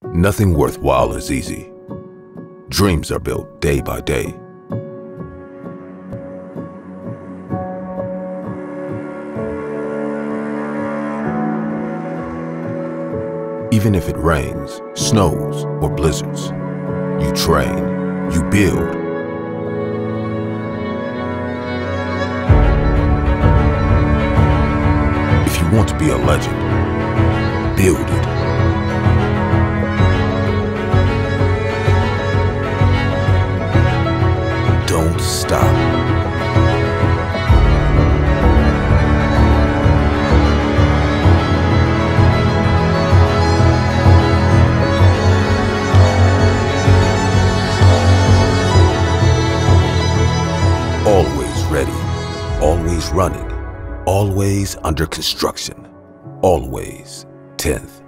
Nothing worthwhile is easy. Dreams are built day by day. Even if it rains, snows, or blizzards, you train, you build. If you want to be a legend, build it. Don't stop. Always ready, always running, always under construction, always 10th.